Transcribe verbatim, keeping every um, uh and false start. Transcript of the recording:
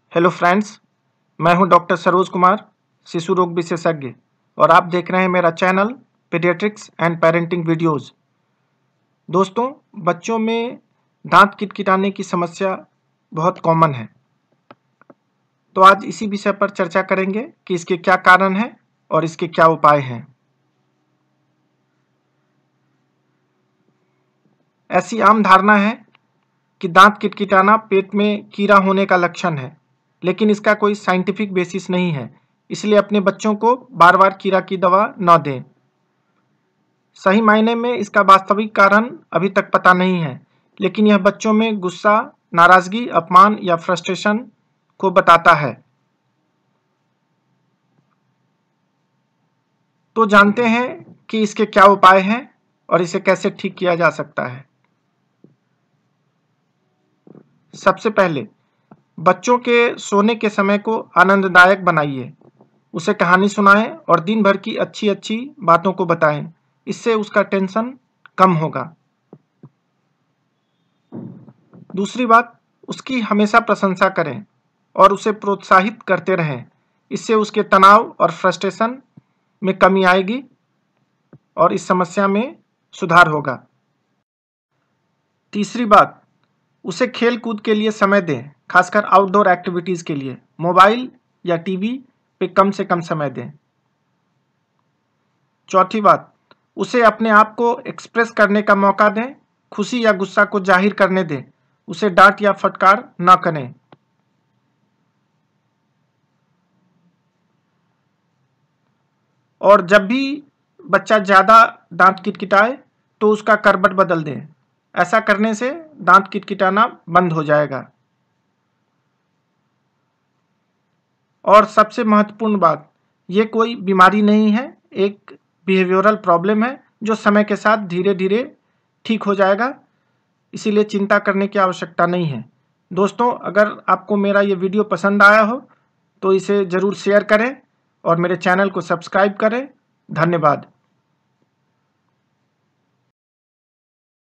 Hello friends, मैं हूं doctor Saroj Kumar, शिशु रोग विशेषज्ञ, और आप देख रहे हैं मेरा channel paediatrics and parenting videos. दोस्तों, बच्चों में दांत किटकिटाने की समस्या बहुत कॉमन है, तो आज इसी विषय पर चर्चा करेंगे कि इसके क्या कारण हैं और इसके क्या उपाय हैं। ऐसी आम धारणा है कि दांत किटकिटाना पेट में कीड़ा होने का लक्षण है, लेकिन इसका कोई साइंटिफिक बेसिस नहीं है, इसलिए अपने बच्चों को बार बार कीड़ा की दवा न दें। सही मायने में इसका वास्तविक कारण अभी तक पता नहीं है, लेकिन यह बच्चों में गुस्सा, नाराजगी, अपमान या फ्रस्ट्रेशन को बताता है। तो जानते हैं कि इसके क्या उपाय हैं और इसे कैसे ठीक किया जा सकता है। सबसे पहले बच्चों के सोने के समय को आनंददायक बनाइए। उसे कहानी सुनाएं और दिन भर की अच्छी अच्छी बातों को बताएं। इससे उसका टेंशन कम होगा। दूसरी बात, उसकी हमेशा प्रशंसा करें और उसे प्रोत्साहित करते रहें। इससे उसके तनाव और फ्रस्ट्रेशन में कमी आएगी और इस समस्या में सुधार होगा। तीसरी बात, उसे खेल कूद के लिए समय दें, खासकर आउटडोर एक्टिविटीज़ के लिए। मोबाइल या टीवी पे कम से कम समय दें। चौथी बात, उसे अपने आप को एक्सप्रेस करने का मौका दें। खुशी या गुस्सा को जाहिर करने दें। उसे डांट या फटकार न करें। और जब भी बच्चा ज़्यादा दांत किटकिटाए तो उसका करवट बदल दें। ऐसा करने से दांत किटकिटाना बंद हो जाएगा। और सबसे महत्वपूर्ण बात, ये कोई बीमारी नहीं है, एक बिहेवियरल प्रॉब्लम है जो समय के साथ धीरे धीरे ठीक हो जाएगा, इसीलिए चिंता करने की आवश्यकता नहीं है। दोस्तों, अगर आपको मेरा ये वीडियो पसंद आया हो तो इसे ज़रूर शेयर करें और मेरे चैनल को सब्सक्राइब करें। धन्यवाद।